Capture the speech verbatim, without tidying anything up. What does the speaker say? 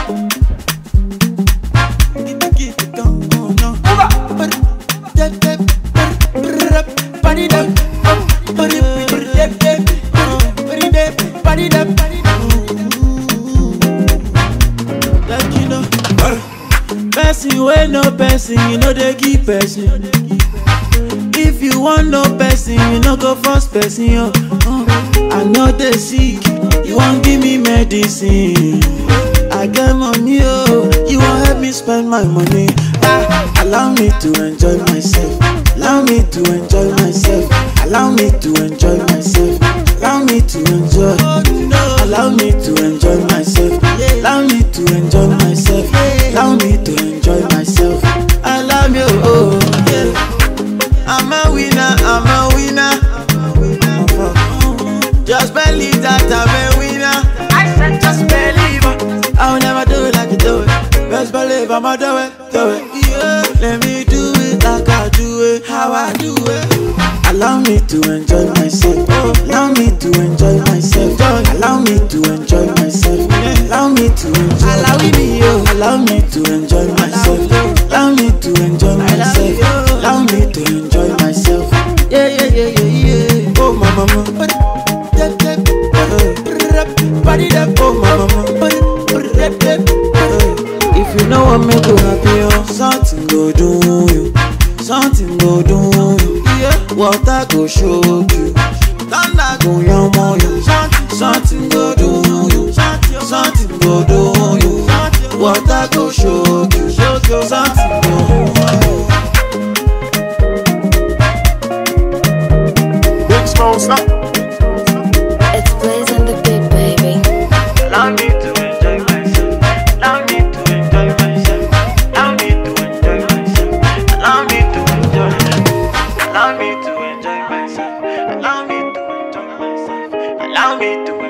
Person wey no person, you know they give person. If you want no person, you no go force person. Oh. Uh, I know they sick, you won't give me medicine. I get money, oh, you won't help me spend my money. Ah, allow me to enjoy myself. Allow me to enjoy myself. Allow me to enjoy myself. Allow me to enjoy. Allow me to enjoy myself. Allow me to enjoy myself. Allow me to enjoy myself. Allow me, oh, yeah. I'm a winner, I'm a winner. Just believe that I'm a winner. I said just believe. I'll never do it like you do it. Best believe I'ma do it, do it. Yeah. Let me do it like I do it, how I do it. Allow me to enjoy myself. Allow me to enjoy myself. Allow me to enjoy myself. Allow me to enjoy. Allow me, allow me to enjoy myself. Allow me to enjoy myself. Allow me to enjoy myself. Yeah, yeah, yeah, yeah, yeah. Oh, my mama. Oh, my mama. If you know what make you happy, oh, something go do you. Something go do you. Yeah. Water go show you. Thunder go yamo you. Something go do you. Something go do you. Water go show you. Something go do you. Big Smoke, stop. It's blazing the beat, baby. Allow me to enjoy myself. Allow me to enjoy myself. Allow me to enjoy myself. Allow me to enjoy. Allow me to enjoy myself. Allow me to enjoy myself. Allow me to